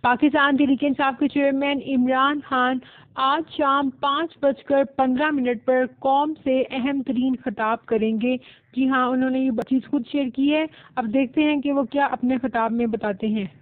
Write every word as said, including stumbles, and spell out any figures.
पाकिस्तान तहरीक इंसाफ के चेयरमैन इमरान खान आज शाम पाँच बजकर पंद्रह मिनट पर कौम से अहम तरीन खिताब करेंगे। जी हाँ, उन्होंने ये चीज़ खुद शेयर की है। अब देखते हैं कि वो क्या अपने खिताब में बताते हैं।